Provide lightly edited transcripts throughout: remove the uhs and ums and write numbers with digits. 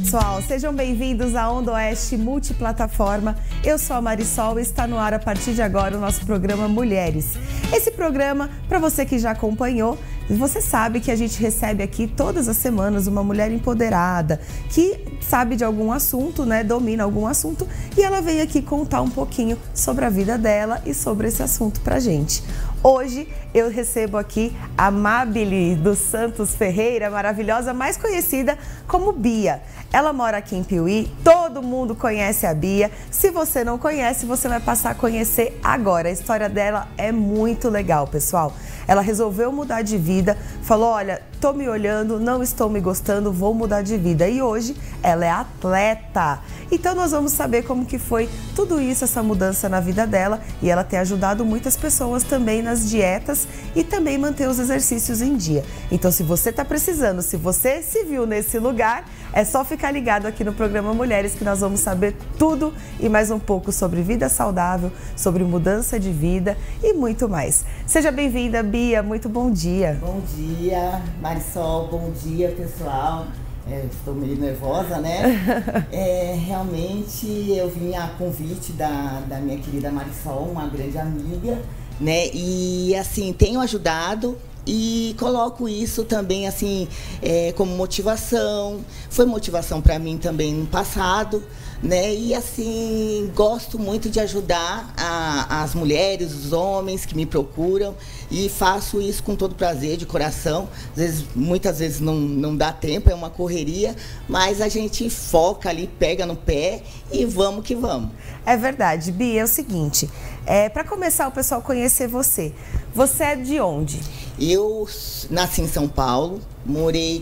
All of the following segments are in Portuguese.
pessoal, sejam bem-vindos à Onda Oeste Multiplataforma. Eu sou a Marisol e está no ar a partir de agora o nosso programa Mulheres. Esse programa, para você que já acompanhou, você sabe que a gente recebe aqui todas as semanas uma mulher empoderada que sabe de algum assunto, né, domina algum assunto, e ela veio aqui contar um pouquinho sobre a vida dela e sobre esse assunto pra gente. Hoje eu recebo aqui a Mabile dos Santos Ferreira, maravilhosa, mais conhecida como Bia. Ela mora aqui em Piuí, todo mundo conhece a Bia. Se você não conhece, você vai passar a conhecer agora. A história dela é muito legal, pessoal. Ela resolveu mudar de vida, falou, olha, tô me olhando, não estou me gostando, vou mudar de vida. E hoje ela é atleta. Então nós vamos saber como que foi tudo isso, essa mudança na vida dela. E ela tem ajudado muitas pessoas também nas dietas e também manter os exercícios em dia. Então se você tá precisando, se você se viu nesse lugar, é só ficar ligado aqui no programa Mulheres que nós vamos saber tudo e mais um pouco sobre vida saudável, sobre mudança de vida e muito mais. Seja bem-vinda, Bia, muito bom dia. Bom dia, Marisol, bom dia, pessoal. Estou meio nervosa, né? Realmente eu vim a convite da minha querida Marisol, uma grande amiga, né? E assim, tenho ajudado e coloco isso também assim como motivação. Foi motivação para mim também no passado, né? E assim, gosto muito de ajudar as mulheres, os homens que me procuram e faço isso com todo prazer, de coração. Muitas vezes não dá tempo, é uma correria, mas a gente foca ali, pega no pé e vamos que vamos. É verdade, Bia, é o seguinte, para começar o pessoal conhecer você, você é de onde? Eu nasci em São Paulo, morei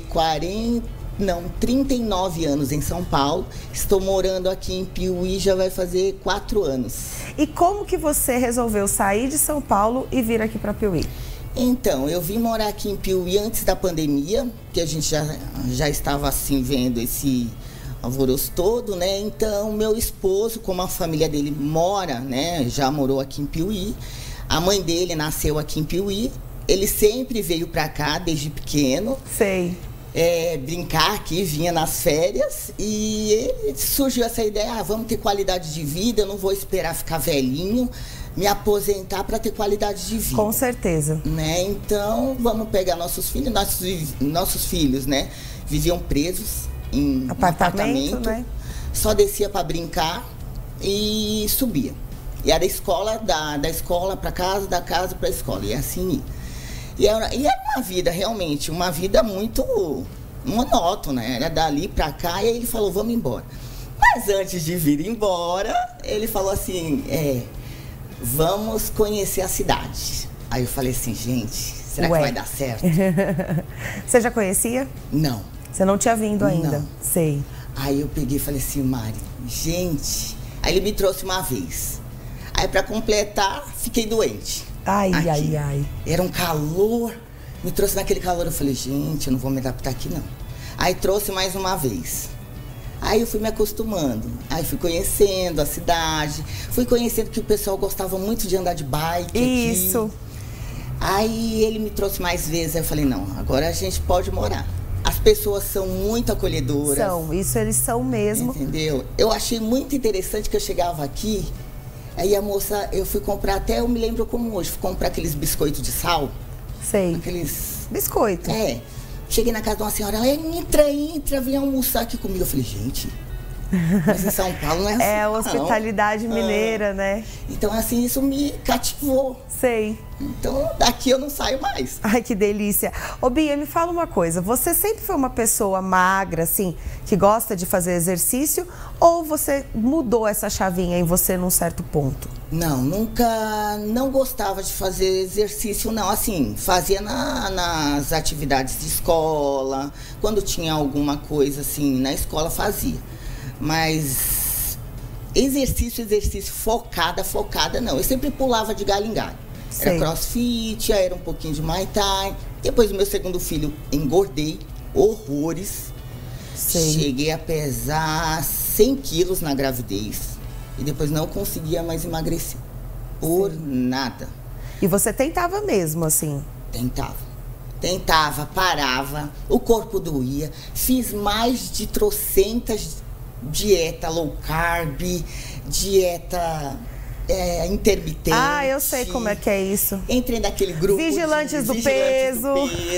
39 anos em São Paulo. Estou morando aqui em Piuí, já vai fazer 4 anos. E como que você resolveu sair de São Paulo e vir aqui para Piuí? Então, eu vim morar aqui em Piuí antes da pandemia, que a gente já estava assim vendo esse alvoroço todo, né? Então, meu esposo, como a família dele mora, né, já morou aqui em Piuí, a mãe dele nasceu aqui em Piuí, ele sempre veio para cá desde pequeno. Sei. Brincar aqui, vinha nas férias e surgiu essa ideia, vamos ter qualidade de vida, eu não vou esperar ficar velhinho, me aposentar para ter qualidade de vida. Com certeza. Né? Então, vamos pegar nossos filhos, nossos filhos, né, viviam presos em apartamento, né? Só descia para brincar e subia. E era escola, da escola para casa, da casa para a escola, e assim ia. E era uma vida, realmente, uma vida muito monótona, era dali pra cá, e aí ele falou, vamos embora. Mas antes de vir embora, ele falou assim, vamos conhecer a cidade. Aí eu falei assim, gente, será que vai dar certo? Você já conhecia? Não. Você não tinha vindo ainda? Não. Sei. Aí eu peguei e falei assim, Mari, gente... Aí ele me trouxe uma vez. Aí pra completar, fiquei doente. Ai, aqui. ai. Era um calor, me trouxe naquele calor, eu falei, gente, eu não vou me adaptar aqui não. Aí trouxe mais uma vez. Aí eu fui me acostumando, aí fui conhecendo a cidade, fui conhecendo que o pessoal gostava muito de andar de bike. Isso. Aqui. Aí ele me trouxe mais vezes, aí eu falei, não, agora a gente pode morar. As pessoas são muito acolhedoras. São, isso eles são mesmo. Entendeu? Eu achei muito interessante que eu chegava aqui. Aí a moça, eu fui comprar, até eu me lembro como hoje, fui comprar aqueles biscoitos de sal. Sei. Aqueles... Biscoito. Cheguei na casa de uma senhora, ela, entra, vem almoçar aqui comigo. Eu falei, gente, mas em São Paulo não é assim. É a hospitalidade mineira, né? Então, assim, isso me cativou. Sei. Então, daqui eu não saio mais. Ai, que delícia. Ô, Bia, me fala uma coisa. Você sempre foi uma pessoa magra, assim, que gosta de fazer exercício? Ou você mudou essa chavinha em você num certo ponto? Não, não gostava de fazer exercício, não. Assim, fazia nas atividades de escola. Quando tinha alguma coisa, assim, na escola fazia. Mas exercício focada, não. Eu sempre pulava de galho em galho. Era crossfit, era um pouquinho de Muay Thai. Depois do meu segundo filho, engordei horrores. Cheguei a pesar 100 quilos na gravidez. E depois não conseguia mais emagrecer. Por nada. E você tentava mesmo, assim? Tentava. tentava, parava, o corpo doía. Fiz mais de trocentas dieta low carb, dieta intermitente. Ah, eu sei como é que é isso. Entrei naquele grupo Vigilantes do peso.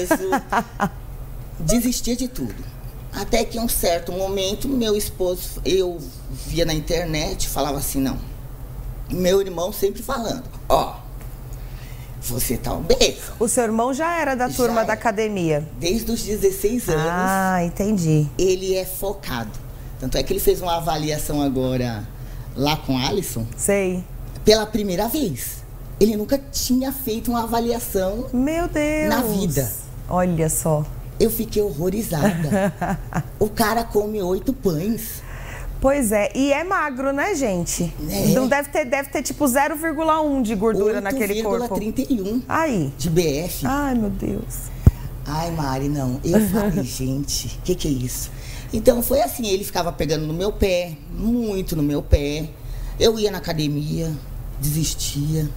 Desistia de tudo. Até que em um certo momento, meu esposo, eu via na internet, falava assim, não. Meu irmão sempre falando, ó, você tá obeso. O seu irmão já era da turma da academia? Desde os 16 anos. Ah, entendi. Ele é focado. Tanto é que ele fez uma avaliação agora lá com a Alisson. Sei. Pela primeira vez. Ele nunca tinha feito uma avaliação. Meu Deus. Na vida. Olha só. Eu fiquei horrorizada. O cara come 8 pães. Pois é, e é magro, né, gente? Não deve ter tipo 0,1 de gordura naquele corpo. 8,31 aí. De BF. Ai, meu Deus. Ai, Mari, não. Eu falei, gente, o que é isso? Então foi assim, ele ficava pegando no meu pé, muito no meu pé. Eu ia na academia, desistia.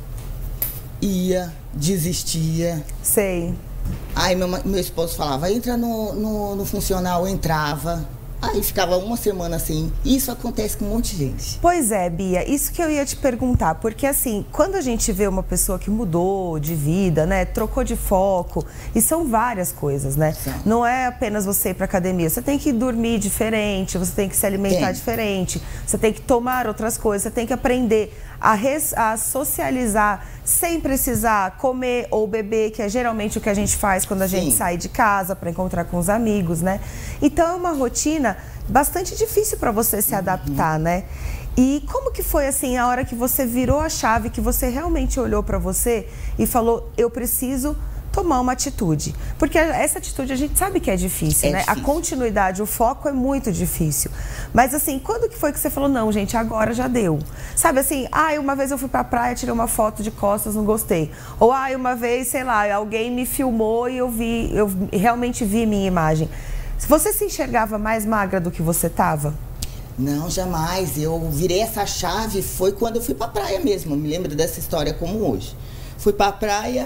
Ia, desistia. Sei. Aí meu esposo falava, entra no funcional, eu entrava. Aí ficava uma semana assim. Isso acontece com um monte de gente. Pois é, Bia, isso que eu ia te perguntar. Porque assim, quando a gente vê uma pessoa que mudou de vida, né? Trocou de foco, e são várias coisas, né? Não é apenas você ir pra academia. Você tem que dormir diferente, você tem que se alimentar diferente, você tem que tomar outras coisas, você tem que aprender a socializar sem precisar comer ou beber, que é geralmente o que a gente faz quando a gente sai de casa para encontrar com os amigos, né? Então é uma rotina bastante difícil para você se adaptar, né? E como que foi assim a hora que você virou a chave, que você realmente olhou para você e falou, eu preciso tomar uma atitude? Porque essa atitude a gente sabe que é difícil, né? Difícil. A continuidade, o foco é muito difícil. Mas assim, quando que foi que você falou, não, gente, agora já deu? Sabe assim, uma vez eu fui pra praia, tirei uma foto de costas, não gostei. Ou uma vez, sei lá, alguém me filmou e eu realmente vi minha imagem. Você se enxergava mais magra do que você tava? Não, jamais. Eu virei essa chave, foi quando eu fui pra praia mesmo. Eu me lembro dessa história como hoje. Fui pra praia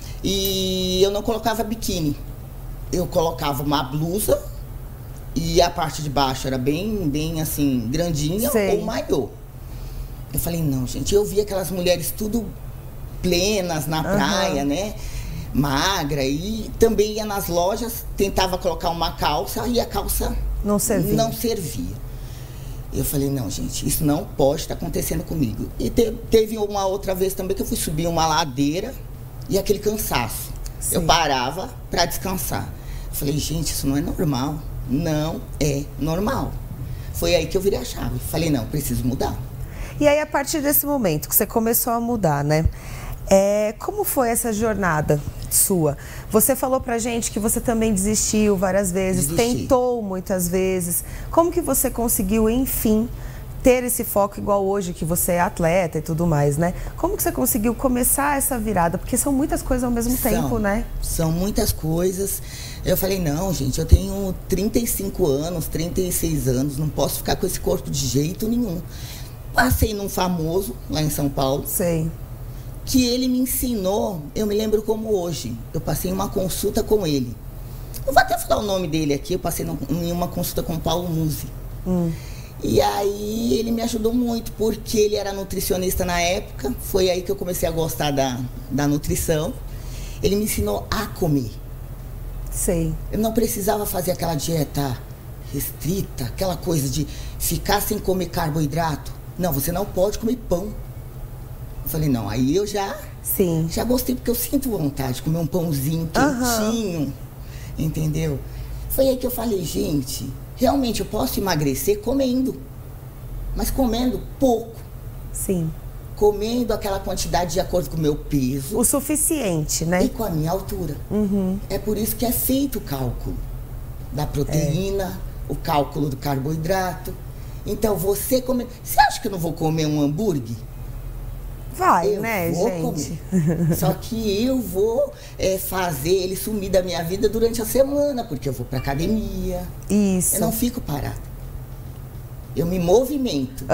e eu não colocava biquíni. Eu colocava uma blusa e a parte de baixo era bem assim, grandinha, ou maiô. Eu falei, não, gente, eu vi aquelas mulheres tudo plenas na praia, né? Magra, e também ia nas lojas, tentava colocar uma calça e a calça não servia. Eu falei, não, gente, isso não pode estar acontecendo comigo. E teve uma outra vez também que eu fui subir uma ladeira e aquele cansaço. Eu parava para descansar. Eu falei, gente, isso não é normal. Não é normal. Foi aí que eu virei a chave. Falei, não, preciso mudar. E aí, a partir desse momento que você começou a mudar, né? Como foi essa jornada sua? Você falou pra gente que você também desistiu várias vezes, tentou muitas vezes. Como que você conseguiu, enfim, ter esse foco igual hoje, que você é atleta e tudo mais, né? Como que você conseguiu começar essa virada? Porque são muitas coisas ao mesmo tempo, né? São muitas coisas. Eu falei, não, gente, eu tenho 35 anos, 36 anos, não posso ficar com esse corpo de jeito nenhum. Passei num famoso, lá em São Paulo. Sei. Que ele me ensinou, eu me lembro como hoje. Eu passei uma consulta com ele. Eu vou até falar o nome dele aqui, eu passei em uma consulta com o Paulo Musi. E aí ele me ajudou muito, porque ele era nutricionista na época. Foi aí que eu comecei a gostar da nutrição. Ele me ensinou a comer. Sei. Eu não precisava fazer aquela dieta restrita, aquela coisa de ficar sem comer carboidrato. Não, você não pode comer pão. Eu falei, não, aí eu já gostei, porque eu sinto vontade de comer um pãozinho quentinho, entendeu? Foi aí que eu falei, gente, realmente eu posso emagrecer comendo, mas comendo pouco. Sim. Comendo aquela quantidade de acordo com o meu peso. O suficiente, né? E com a minha altura. É por isso que é feito o cálculo da proteína, o cálculo do carboidrato. Então, você come... Você acha que eu não vou comer um hambúrguer? Vai, né, gente? Comer. Só que eu vou fazer ele sumir da minha vida durante a semana, porque eu vou pra academia. Isso. Eu não fico parada. Eu me movimento.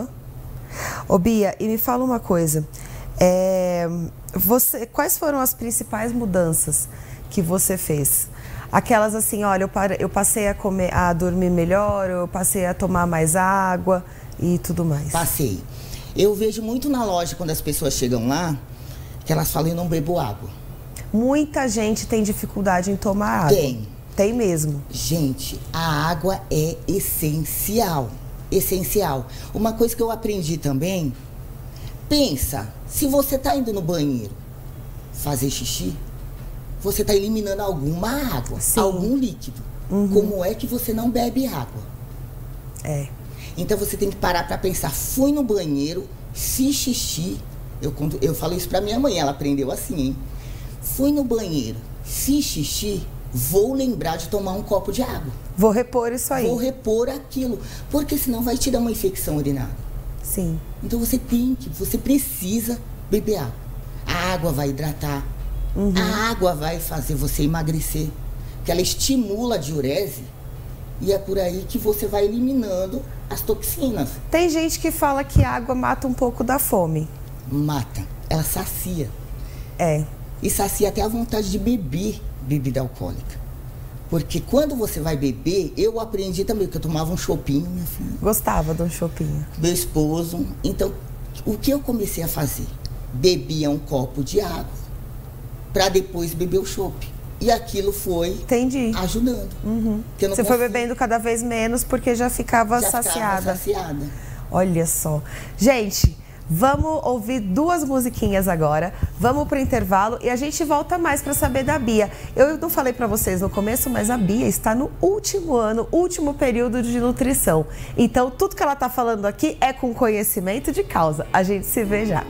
Ô, Bia, e me fala uma coisa. Quais foram as principais mudanças que você fez? Aquelas assim, olha, eu passei a dormir melhor, eu passei a tomar mais água e tudo mais. Passei. Eu vejo muito na loja, quando as pessoas chegam lá, que elas falam, eu não bebo água. Muita gente tem dificuldade em tomar água. Tem mesmo. Gente, a água é essencial. Essencial. Uma coisa que eu aprendi também, pensa, se você tá indo no banheiro fazer xixi, você tá eliminando alguma água, Sim. algum líquido. Como é que você não bebe água? Então você tem que parar para pensar, fui no banheiro, fiz xixi, eu falo isso pra minha mãe, ela aprendeu assim, hein? Fui no banheiro, fiz xixi, vou lembrar de tomar um copo de água. Vou repor isso aí. Vou repor aquilo, porque senão vai te dar uma infecção urinária. Sim. Então você precisa beber água. A água vai hidratar, a água vai fazer você emagrecer, porque ela estimula a diurese e é por aí que você vai eliminando as toxinas. Tem gente que fala que a água mata um pouco da fome. Mata, ela sacia. E sacia até a vontade de beber bebida alcoólica. Porque quando você vai beber, eu aprendi também, que eu tomava um chopinho, minha filha. Gostava de um chopinho. Meu esposo. Então, o que eu comecei a fazer? Bebia um copo de água, para depois beber o chopp. E aquilo foi ajudando. Você foi bebendo cada vez menos, porque já ficava saciada. Olha só. Gente, vamos ouvir 2 musiquinhas agora, vamos pro intervalo e a gente volta mais para saber da Bia. Eu não falei para vocês no começo, mas a Bia está no último ano, último período de nutrição. Então, tudo que ela está falando aqui é com conhecimento de causa. A gente se vê já.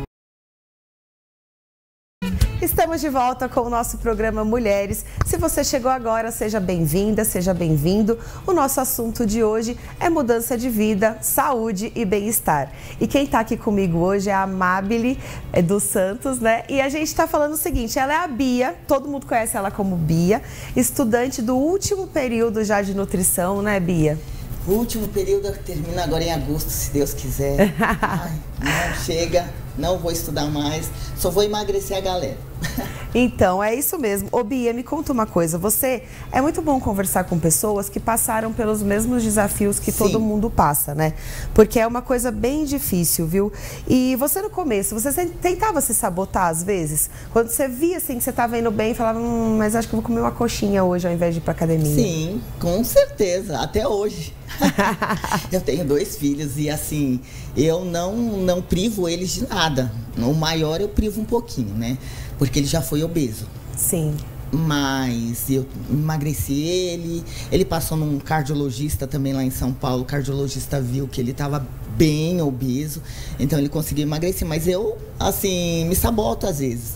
Estamos de volta com o nosso programa Mulheres. Se você chegou agora, seja bem-vinda, seja bem-vindo. O nosso assunto de hoje é mudança de vida, saúde e bem-estar. E quem está aqui comigo hoje é a Amabile dos Santos, né? E a gente está falando o seguinte, ela é a Bia, todo mundo conhece ela como Bia, estudante do último período já de nutrição, né, Bia? O último período termina agora em agosto, se Deus quiser. Ai, não chega, não vou estudar mais, só vou emagrecer a galera. Então, é isso mesmo. Ô Bia, me conta uma coisa, é muito bom conversar com pessoas que passaram pelos mesmos desafios que todo mundo passa, né? Porque é uma coisa bem difícil, viu? E você no começo, você tentava se sabotar às vezes? Quando você via assim que você estava indo bem, falava, mas acho que eu vou comer uma coxinha hoje ao invés de ir pra academia. Sim, com certeza, até hoje. Eu tenho 2 filhos e assim, eu não privo eles de nada. O maior eu privo um pouquinho, né? Porque ele já foi obeso. Sim. Mas eu emagreci ele passou num cardiologista também lá em São Paulo. O cardiologista viu que ele estava bem obeso, então ele conseguiu emagrecer. Mas eu, assim, me saboto às vezes.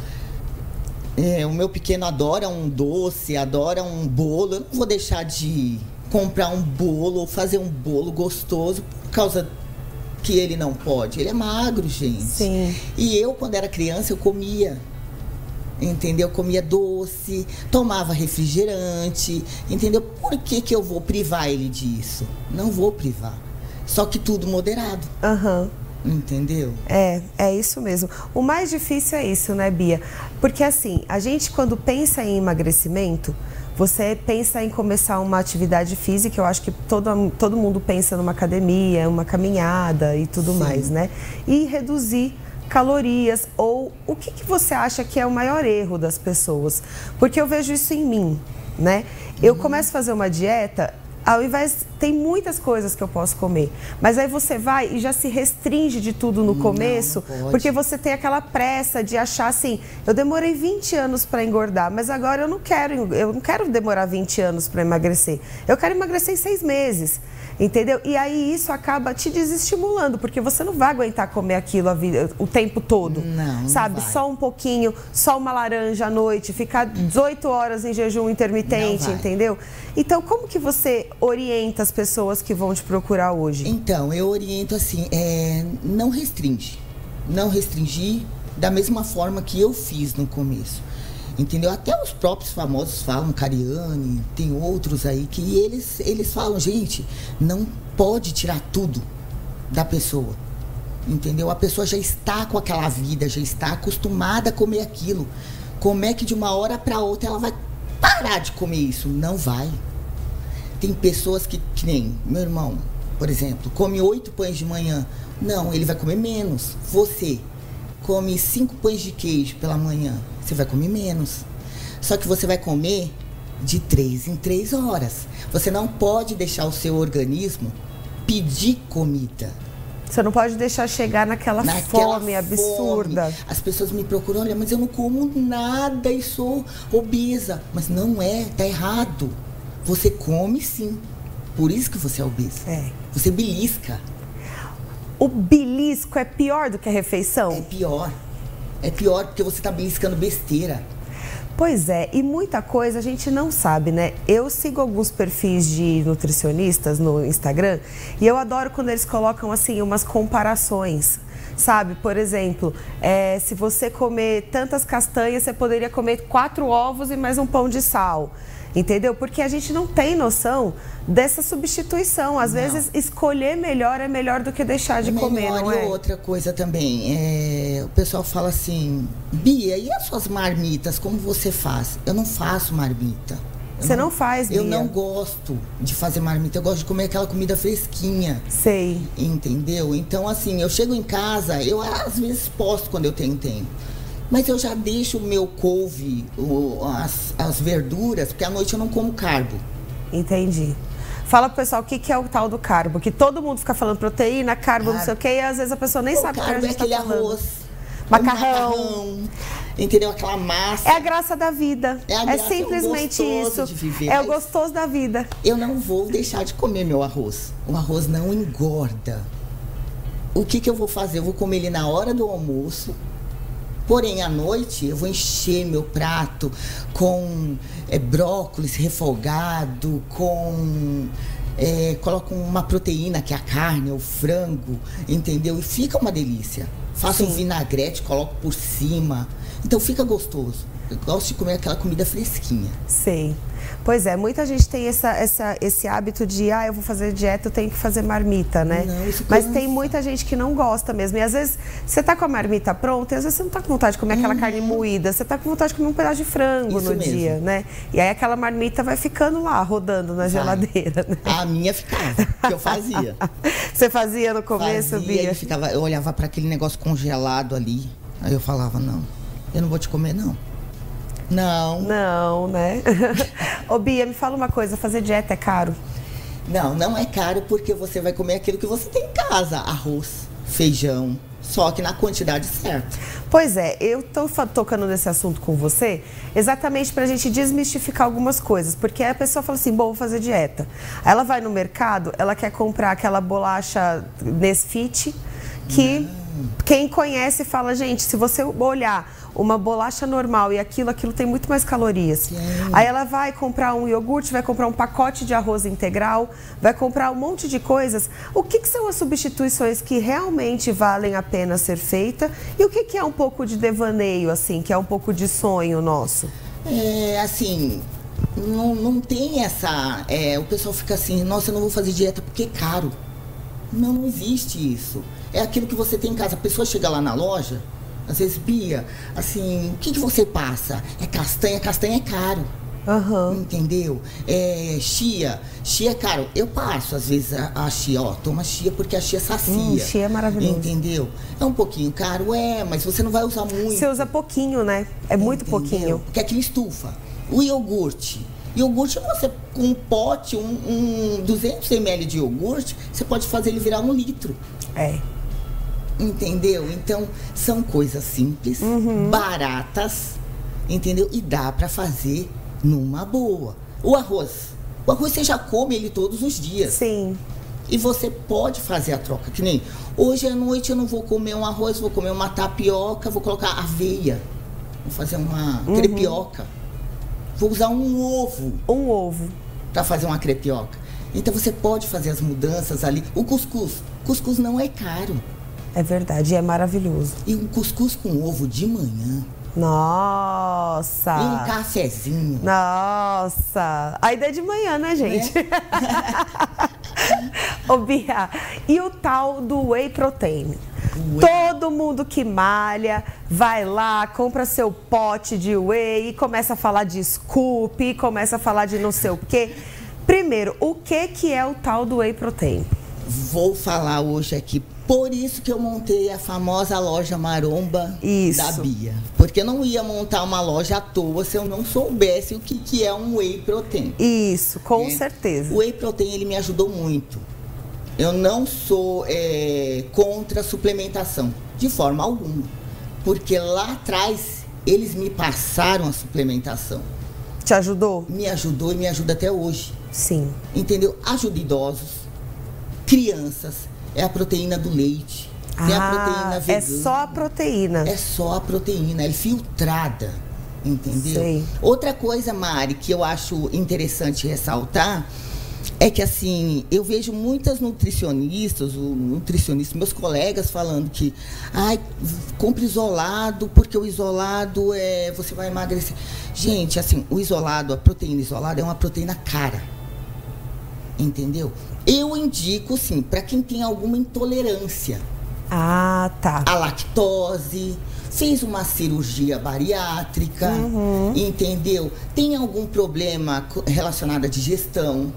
O meu pequeno adora um doce, adora um bolo. Eu não vou deixar de comprar um bolo ou fazer um bolo gostoso por causa que ele não pode. Ele é magro, gente. Sim. E eu, quando era criança, eu comia. Entendeu? Comia doce, tomava refrigerante, entendeu? Por que eu vou privar ele disso? Não vou privar. Só que tudo moderado. Entendeu? É isso mesmo. O mais difícil é isso, né, Bia? Porque assim, a gente quando pensa em emagrecimento, você pensa em começar uma atividade física, eu acho que todo mundo pensa numa academia, uma caminhada e tudo mais, né? E reduzir calorias, ou o que você acha que é o maior erro das pessoas? Porque eu vejo isso em mim, né? Eu começo a fazer uma dieta, ao invés, tem muitas coisas que eu posso comer, mas aí você vai e já se restringe de tudo no começo, não porque você tem aquela pressa de achar assim, eu demorei 20 anos para engordar, mas agora eu não quero demorar 20 anos para emagrecer, eu quero emagrecer em 6 meses. Entendeu? E aí isso acaba te desestimulando, porque você não vai aguentar comer aquilo o tempo todo. Não, sabe? vai. Só um pouquinho, só uma laranja à noite, ficar 18 horas em jejum intermitente, entendeu? Então, como que você orienta as pessoas que vão te procurar hoje? Então, eu oriento assim, não restringe. Não restringir da mesma forma que eu fiz no começo. Entendeu? Até os próprios famosos falam, Cariani, tem outros aí, que eles falam, gente, não pode tirar tudo da pessoa. Entendeu? A pessoa já está com aquela vida, já está acostumada a comer aquilo. Como é que de uma hora para outra ela vai parar de comer isso? Não vai. Tem pessoas que nem meu irmão, por exemplo, come 8 pães de manhã. Não, ele vai comer menos. Você come 5 pães de queijo pela manhã, você vai comer menos. Só que você vai comer de 3 em 3 horas. Você não pode deixar o seu organismo pedir comida. Você não pode deixar chegar naquela fome absurda. Fome. As pessoas me procuram, olha, mas eu não como nada e sou obesa. Mas não é, tá errado. Você come sim. Por isso que você é obesa. Você belisca. O belisco é pior do que a refeição? É pior. É pior porque você tá beliscando besteira. Pois é, e muita coisa a gente não sabe, né? Eu sigo alguns perfis de nutricionistas no Instagram e eu adoro quando eles colocam, assim, umas comparações, sabe? Por exemplo, se você comer tantas castanhas, você poderia comer 4 ovos e mais um pão de sal. Entendeu? Porque a gente não tem noção dessa substituição. Às vezes, escolher melhor é melhor do que deixar de comer, não é? E outra coisa também, o pessoal fala assim, Bia, e as suas marmitas, como você faz? Eu não faço marmita. Você não faz, Bia? Eu não gosto de fazer marmita, eu gosto de comer aquela comida fresquinha. Sei. Entendeu? Então, assim, eu chego em casa, eu às vezes posto quando eu tenho tempo. Mas eu já deixo o meu couve, as verduras, porque à noite eu não como carbo. Entendi. Fala pro pessoal o que é o tal do carbo, que todo mundo fica falando proteína, carbo, não sei o quê, e às vezes a pessoa nem sabe o que a gente tá falando. Aquele arroz, macarrão, entendeu? Aquela massa. É a graça da vida. É simplesmente isso. É o gostoso da vida. Eu não vou deixar de comer meu arroz. O arroz não engorda. O que eu vou fazer? Eu vou comer ele na hora do almoço. Porém, à noite, eu vou encher meu prato com brócolis refogado, coloco uma proteína, que é a carne, o frango, entendeu? E fica uma delícia. Faço um vinagrete, coloco por cima. Então, fica gostoso. Eu gosto de comer aquela comida fresquinha. Sei. Pois é, muita gente tem esse hábito de, eu vou fazer dieta, eu tenho que fazer marmita, né? Não, isso Mas tem muita gente que não gosta mesmo. E às vezes você tá com a marmita pronta e às vezes você não tá com vontade de comer aquela carne moída, você tá com vontade de comer um pedaço de frango no dia, né? E aí aquela marmita vai ficando lá, rodando na geladeira, né? A minha ficava, que eu fazia. Você fazia no começo, Bia? Eu olhava para aquele negócio congelado ali, aí eu falava, não, eu não vou te comer, não. Não, né? Ô, Bia, me fala uma coisa, fazer dieta é caro? Não é caro porque você vai comer aquilo que você tem em casa. Arroz, feijão, só que na quantidade certa. Pois é, eu tô tocando nesse assunto com você exatamente pra gente desmistificar algumas coisas. Porque a pessoa fala assim, vou fazer dieta. Aí ela vai no mercado, ela quer comprar aquela bolacha Nesfit que quem conhece fala, gente, se você olhar uma bolacha normal e aquilo tem muito mais calorias. Sim. Aí ela vai comprar um iogurte, vai comprar um pacote de arroz integral, vai comprar um monte de coisas. O que são as substituições que realmente valem a pena ser feita? E o que é um pouco de devaneio, assim, que é um pouco de sonho nosso? Assim, não tem essa... o pessoal fica assim, nossa, eu não vou fazer dieta porque é caro. Não existe isso. É aquilo que você tem em casa. A pessoa chega lá na loja... Às vezes, Bia, assim, o que você passa? É castanha é caro. Entendeu? Chia é caro. Eu passo, às vezes, a chia, toma chia porque a chia sacia. Chia é maravilhoso. Entendeu? É um pouquinho caro, mas você não vai usar muito. Você usa pouquinho, né? É muito pouquinho. Porque aquilo estufa. O iogurte, você, com um pote, 200 ml de iogurte, você pode fazer ele virar 1 litro. Entendeu? Então, são coisas simples, baratas, entendeu? E dá pra fazer numa boa. O arroz você já come ele todos os dias. Sim. E você pode fazer a troca, que nem hoje à noite eu não vou comer um arroz, vou comer uma tapioca, vou colocar aveia, vou fazer uma crepioca. Vou usar um ovo. Um ovo. Pra fazer uma crepioca. Então você pode fazer as mudanças ali. O cuscuz não é caro. É verdade, é maravilhoso. E um cuscuz com ovo de manhã. Nossa! E um cafezinho. Nossa! Ainda é de manhã, né, gente? Ô, Bia, e o tal do whey protein? Todo mundo que malha, vai lá, compra seu pote de whey e começa a falar de scoop, começa a falar de não sei o quê. Primeiro, o que é o tal do whey protein? Vou falar hoje aqui. Por isso que eu montei a famosa loja maromba da Bia. Porque eu não ia montar uma loja à toa se eu não soubesse o que é um whey protein. Isso, com certeza. O whey protein, ele me ajudou muito. Eu não sou contra a suplementação, de forma alguma. Porque lá atrás, eles me passaram a suplementação. Te ajudou? Me ajudou e me ajuda até hoje. Sim. Entendeu? Ajuda idosos, crianças. É a proteína do leite. Tem a proteína vegana. É só a proteína. É só a proteína, ela é filtrada. Entendeu? Sei. Outra coisa, Mari, que eu acho interessante ressaltar é que, assim, eu vejo muitas nutricionistas, meus colegas falando que compre isolado, porque o isolado você vai emagrecer. Gente, assim, o isolado, a proteína isolada é uma proteína cara. Entendeu? Eu indico, sim, para quem tem alguma intolerância. Tá. A lactose, fez uma cirurgia bariátrica, entendeu? Tem algum problema relacionado à digestão.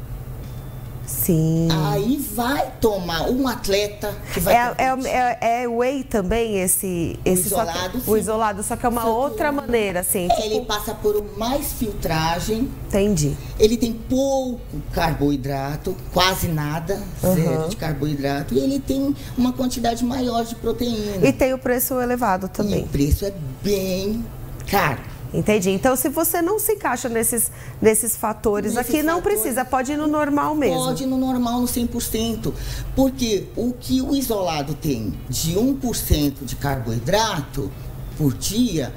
Sim. Aí vai tomar um atleta que vai é whey também esse isolado, o isolado, só que é uma outra maneira, assim. Ele passa por mais filtragem. Entendi. Ele tem pouco carboidrato, quase nada, zero de carboidrato. E ele tem uma quantidade maior de proteína. E tem o preço elevado também. E o preço é bem caro. Entendi. Então, se você não se encaixa nesses fatores aqui, não precisa, pode ir no normal mesmo. Pode ir no normal, no 100%. Porque o que o isolado tem de 1% de carboidrato por dia,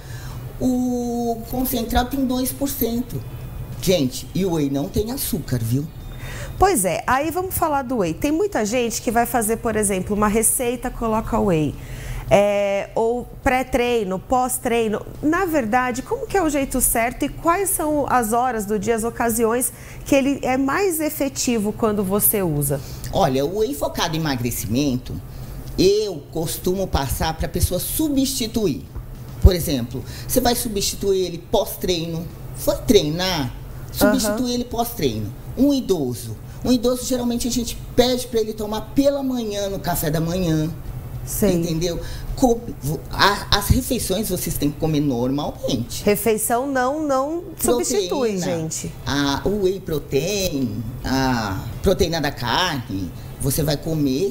o concentrado tem 2%. Gente, e o whey não tem açúcar, viu? Pois é, aí vamos falar do whey. Tem muita gente que vai fazer, por exemplo, uma receita, coloca whey. Ou pré-treino, pós-treino. Na verdade, como que é o jeito certo e quais são as horas do dia, as ocasiões que ele é mais efetivo quando você usa? Olha, o whey focado em emagrecimento, eu costumo passar para a pessoa substituir. Por exemplo, você vai substituir ele pós-treino. Foi treinar? Substituir ele pós-treino. Um idoso geralmente a gente pede para ele tomar pela manhã, no café da manhã. Sim. Entendeu? As refeições vocês têm que comer normalmente. Refeição não substitui, gente. O whey protein, a proteína da carne, você vai comer.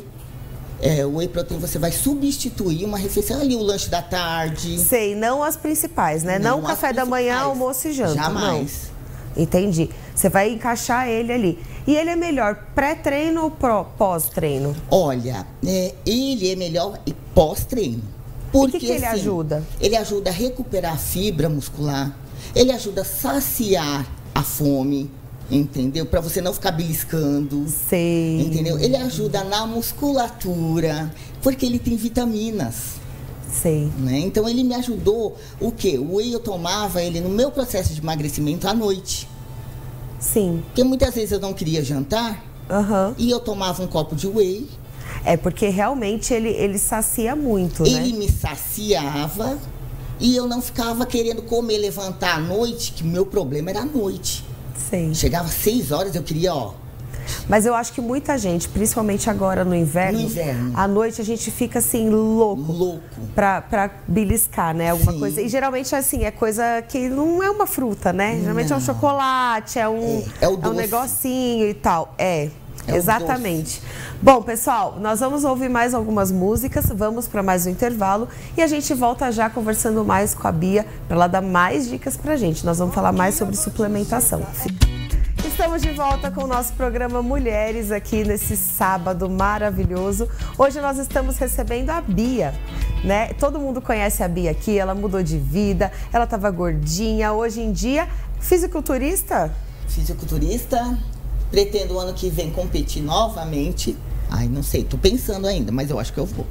O whey protein você vai substituir uma refeição ali, o lanche da tarde. Sei, não as principais, né? Não café da manhã, almoço e janta. Jamais. Não. Entendi. Você vai encaixar ele ali. E ele é melhor pré-treino ou pós-treino? Olha, ele é melhor pós-treino. Porque o que ele ajuda? Ele ajuda a recuperar a fibra muscular. Ele ajuda a saciar a fome, entendeu? Para você não ficar beliscando. Sei. Entendeu? Ele ajuda na musculatura, porque ele tem vitaminas. Sei. Né? Então ele me ajudou. O quê? O whey eu tomava ele no meu processo de emagrecimento à noite. Sim. Porque muitas vezes eu não queria jantar e eu tomava um copo de whey. Porque realmente ele sacia muito, né? Ele me saciava e eu não ficava querendo comer, levantar à noite, que meu problema era à noite. Sei. Chegava às 6 horas, eu queria, Mas eu acho que muita gente, principalmente agora no inverno, à noite a gente fica assim, louco. Pra beliscar, né? Alguma coisa. E geralmente, assim, é coisa que não é uma fruta, né? Geralmente é um chocolate, é um negocinho e tal. Exatamente. Bom, pessoal, nós vamos ouvir mais algumas músicas, vamos para mais um intervalo e a gente volta já conversando mais com a Bia para ela dar mais dicas pra gente. Nós vamos falar mais sobre suplementação. Estamos de volta com o nosso programa Mulheres aqui nesse sábado maravilhoso. Hoje nós estamos recebendo a Bia, né? Todo mundo conhece a Bia aqui, ela mudou de vida, ela estava gordinha, hoje em dia, fisiculturista? Fisiculturista, pretendo o ano que vem competir novamente. Ai, não sei, tô pensando ainda, mas eu acho que eu vou.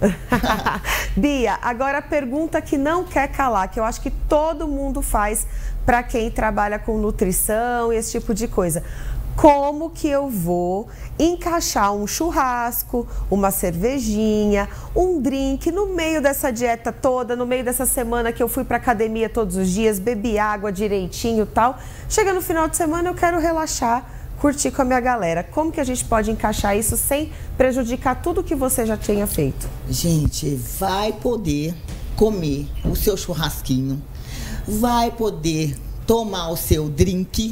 Bia, agora a pergunta que não quer calar, que eu acho que todo mundo faz para quem trabalha com nutrição e esse tipo de coisa. como que eu vou encaixar um churrasco, uma cervejinha, um drink no meio dessa dieta toda, no meio dessa semana que eu fui para academia todos os dias, bebi água direitinho e tal. Chega no final de semana, eu quero relaxar, curtir com a minha galera. Como que a gente pode encaixar isso sem prejudicar tudo que você já tinha feito? Gente, vai poder comer o seu churrasquinho, vai poder tomar o seu drink,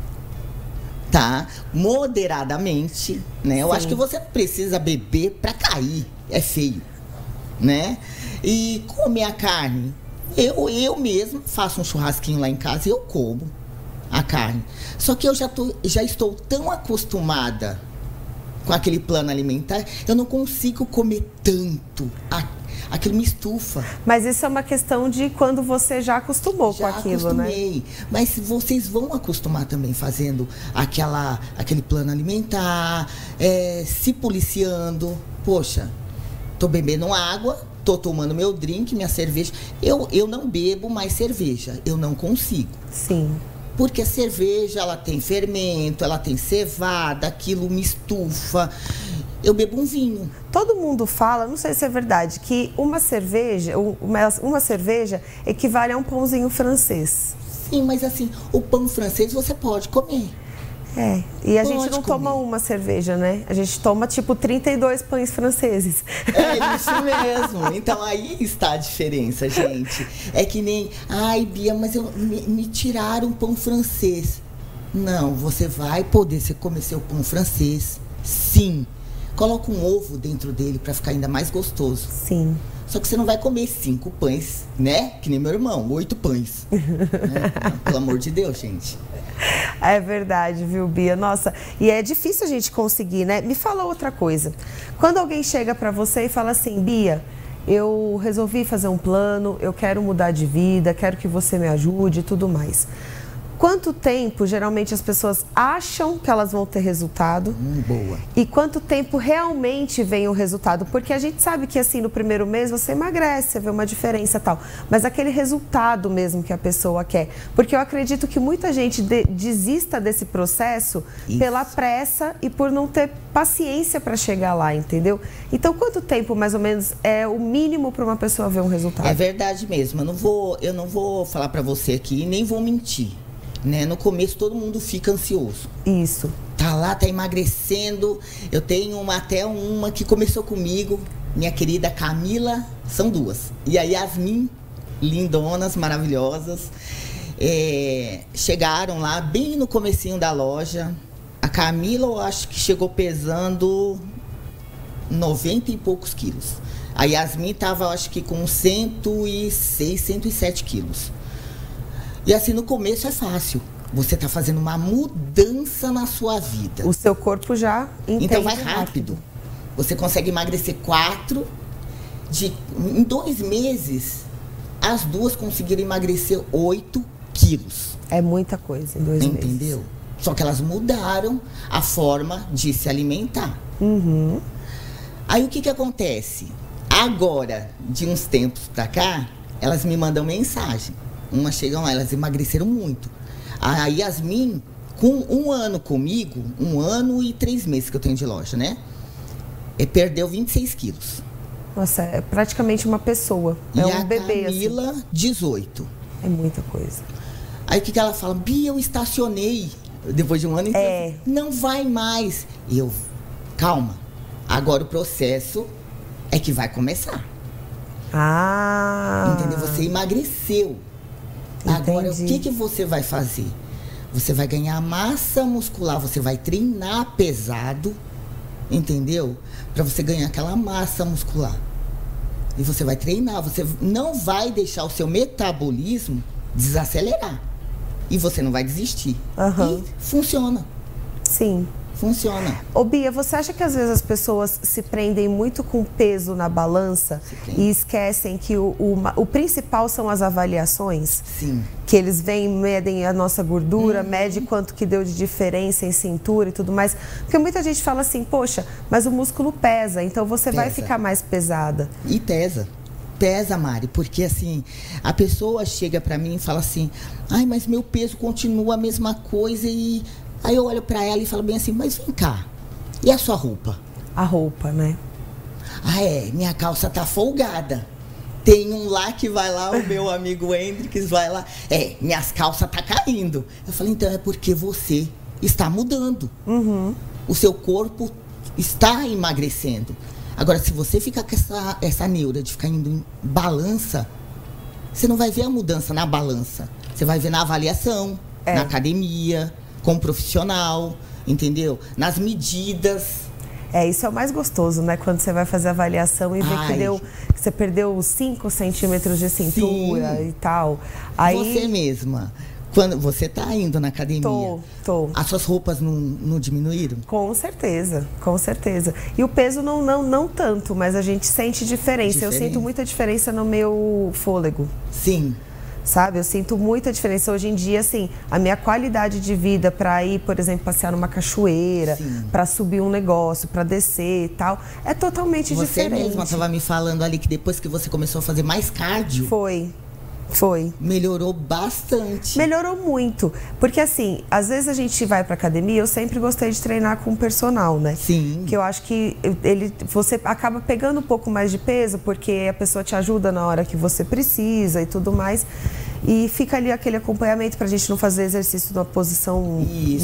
tá? Moderadamente, né? Eu acho que você precisa beber pra cair, é feio, né? E comer a carne. Eu mesmo faço um churrasquinho lá em casa e eu como a carne. Só que eu já estou tão acostumada com aquele plano alimentar, eu não consigo comer tanto. Aquilo me estufa. Mas isso é uma questão de quando você já acostumou com aquilo, né? Já acostumei. Mas vocês vão acostumar também fazendo aquele plano alimentar, se policiando. Poxa, tô bebendo água, tô tomando meu drink, minha cerveja. Eu não bebo mais cerveja, eu não consigo. Sim. Porque a cerveja, ela tem fermento, ela tem cevada, aquilo me estufa. Eu bebo um vinho. Todo mundo fala, não sei se é verdade, que uma cerveja equivale a um pãozinho francês. Sim, mas assim, o pão francês você pode comer. E a gente não toma uma cerveja, né? A gente toma tipo 32 pães franceses. É isso mesmo. Então aí está a diferença, gente. É que nem, ai, Bia, mas me tiraram o pão francês. Não, você vai poder comer seu pão francês, sim. Coloca um ovo dentro dele para ficar ainda mais gostoso. Sim. Só que você não vai comer 5 pães, né? Que nem meu irmão, 8 pães. Né? Pelo amor de Deus, gente. É verdade, viu, Bia? Nossa, e é difícil a gente conseguir, né? Me fala outra coisa. Quando alguém chega para você e fala assim, Bia, eu resolvi fazer um plano, eu quero mudar de vida, quero que você me ajude e tudo mais. Quanto tempo, geralmente, as pessoas acham que elas vão ter resultado? Boa. E quanto tempo realmente vem o resultado? Porque a gente sabe que, assim, no primeiro mês você emagrece, você vê uma diferença e tal. Mas aquele resultado mesmo que a pessoa quer. Porque eu acredito que muita gente desista desse processo pela pressa e por não ter paciência para chegar lá, entendeu? Então, quanto tempo, mais ou menos, é o mínimo para uma pessoa ver um resultado? É verdade mesmo. Eu não vou falar para você aqui e nem vou mentir. Né? No começo todo mundo fica ansioso. Isso. Tá lá, tá emagrecendo. Eu tenho até uma que começou comigo, minha querida Camila, são 2. E a Yasmin, lindonas, maravilhosas. Chegaram lá bem no comecinho da loja. A Camila, eu acho que chegou pesando 90 e poucos quilos. A Yasmin tava, acho que com 106, 107 quilos. E assim, no começo é fácil. Você está fazendo uma mudança na sua vida. O seu corpo já entende. Então vai rápido. Você consegue emagrecer 4. Em 2 meses, as 2 conseguiram emagrecer 8 quilos. É muita coisa em 2 meses. Entendeu? Só que elas mudaram a forma de se alimentar. Uhum. Aí o que acontece? Agora, de uns tempos pra cá, elas me mandam mensagem. Umas chegam lá, elas emagreceram muito. A Yasmin, com 1 ano comigo, 1 ano e 3 meses que eu tenho de loja, né? Perdeu 26 quilos. Nossa, é praticamente uma pessoa. É um bebê, assim. E a Camila, 18. É muita coisa. Aí o que ela fala? Bia, eu estacionei. Depois de 1 ano e 3 meses. Não vai mais. E eu, calma. Agora o processo é que vai começar. Entendeu? Você emagreceu. Agora, o que você vai fazer? Você vai ganhar massa muscular, você vai treinar pesado, entendeu? Para você ganhar aquela massa muscular. E você vai treinar, você não vai deixar o seu metabolismo desacelerar. E você não vai desistir. Uhum. E funciona. Sim. Funciona. Ô Bia, você acha que às vezes as pessoas se prendem muito com peso na balança e esquecem que o principal são as avaliações? Sim. Que eles medem a nossa gordura, medem quanto que deu de diferença em cintura e tudo mais. Porque muita gente fala assim, poxa, mas o músculo pesa, então você vai ficar mais pesada. E pesa. Pesa, Mari, porque assim, a pessoa chega pra mim e fala assim, ai, mas meu peso continua a mesma coisa e Aí eu olho pra ela e falo bem assim, mas vem cá, e a sua roupa? A roupa, né? Ah, minha calça tá folgada. Tem um lá que vai lá, o meu amigo Hendrix vai lá. Minhas calças tá caindo. Eu falei, então é porque você está mudando. O seu corpo está emagrecendo. Agora, se você ficar com essa neura de ficar indo em balança, você não vai ver a mudança na balança. Você vai ver na avaliação, na academia, com o profissional, entendeu? Nas medidas. Isso é o mais gostoso, né? Quando você vai fazer a avaliação e vê que você perdeu 5 centímetros de cintura e tal. Aí... Você mesma, quando você tá indo na academia, tô. As suas roupas não diminuíram? Com certeza, com certeza. E o peso não tanto, mas a gente sente diferença. Eu sinto muita diferença no meu fôlego. Sim. Sabe, eu sinto muita diferença. Hoje em dia, assim, a minha qualidade de vida para ir, por exemplo, passear numa cachoeira, para subir um negócio, para descer e tal, é totalmente diferente. Você mesma estava me falando ali que depois que você começou a fazer mais cardio... Foi. Melhorou bastante. Melhorou muito. Porque assim, às vezes a gente vai pra academia, eu sempre gostei de treinar com o personal, né? Sim. Que eu acho que você acaba pegando um pouco mais de peso, porque a pessoa te ajuda na hora que você precisa e tudo mais. E fica ali aquele acompanhamento pra gente não fazer exercício numa posição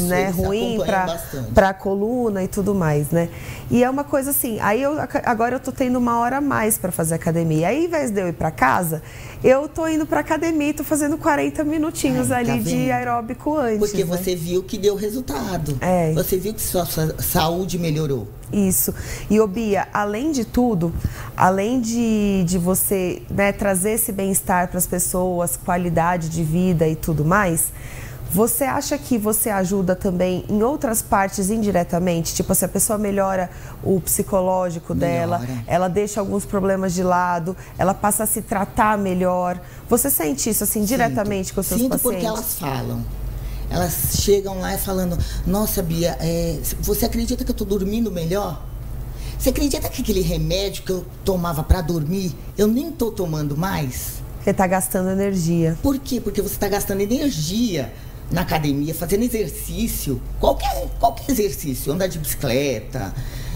ruim pra coluna e tudo mais, né? E é uma coisa assim, agora eu tô tendo 1 hora a mais pra fazer academia. Aí, ao invés de eu ir pra casa, eu tô indo pra academia e tô fazendo 40 minutinhos ali de aeróbico antes. Porque você viu que deu resultado. Você viu que sua saúde melhorou. Isso. E, ô Bia, além de tudo, além de você, né, trazer esse bem-estar para as pessoas, qualidade de vida e tudo mais, você acha que você ajuda também em outras partes indiretamente? Tipo, se a pessoa melhora o psicológico dela, ela deixa alguns problemas de lado, ela passa a se tratar melhor. Você sente isso, assim, diretamente com os seus pacientes? Porque elas falam. Elas chegam lá e falando, nossa, Bia, você acredita que eu tô dormindo melhor? Você acredita que aquele remédio que eu tomava para dormir, eu nem tô tomando mais? Porque tá gastando energia. Por quê? Porque você tá gastando energia na academia, fazendo exercício, qualquer exercício, andar de bicicleta,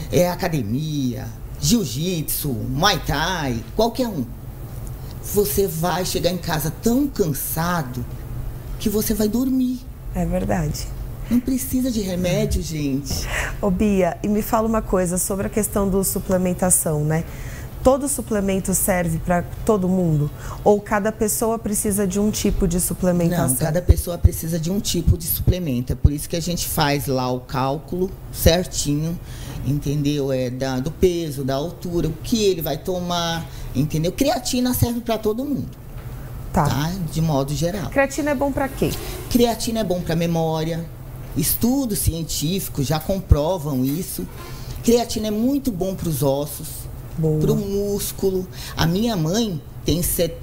academia, jiu-jitsu, muay thai, qualquer um. Você vai chegar em casa tão cansado que você vai dormir. É verdade. Não precisa de remédio, gente. Ô Bia, e me fala uma coisa sobre a questão do suplementação, né? Todo suplemento serve para todo mundo? Ou cada pessoa precisa de um tipo de suplementação? Não, cada pessoa precisa de um tipo de suplemento. É por isso que a gente faz lá o cálculo certinho, entendeu? Do peso, da altura, o que ele vai tomar, entendeu? Creatina serve para todo mundo. Tá? De modo geral. Creatina é bom para quê? Creatina é bom para memória. Estudos científicos já comprovam isso. Creatina é muito bom para os ossos, para o músculo. A minha mãe tem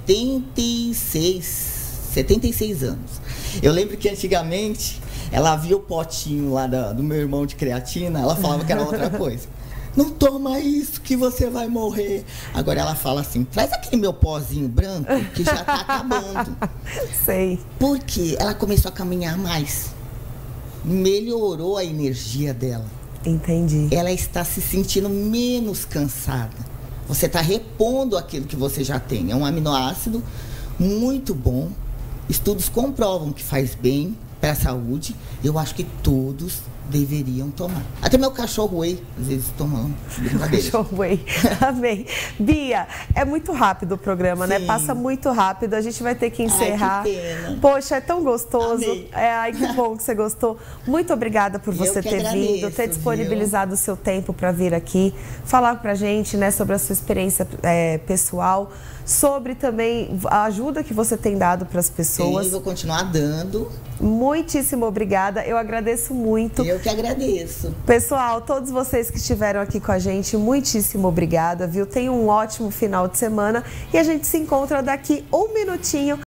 76 anos. Eu lembro que antigamente ela via o potinho lá do meu irmão de creatina, ela falava que era outra coisa. Não toma isso que você vai morrer. Agora ela fala assim, traz aquele meu pozinho branco que já tá acabando. Sei. Porque ela começou a caminhar mais. Melhorou a energia dela. Entendi. Ela está se sentindo menos cansada. Você está repondo aquilo que você já tem. É um aminoácido muito bom. Estudos comprovam que faz bem para a saúde. Eu acho que todos deveriam tomar. Até meu cachorro whey, às vezes tomam. Cachorro whey. Amém. Bia, é muito rápido o programa, né? Passa muito rápido. A gente vai ter que encerrar. Ai, que pena. Poxa, é tão gostoso. Amei. Ai, que bom que você gostou. Muito obrigada por você ter vindo, ter disponibilizado o seu tempo para vir aqui, falar pra gente, né, sobre a sua experiência pessoal, sobre também a ajuda que você tem dado para as pessoas. Sim, vou continuar dando. Muitíssimo obrigada. Eu agradeço muito. Eu que agradeço. Pessoal, todos vocês que estiveram aqui com a gente, muitíssimo obrigada, viu? Tenham um ótimo final de semana e a gente se encontra daqui um minutinho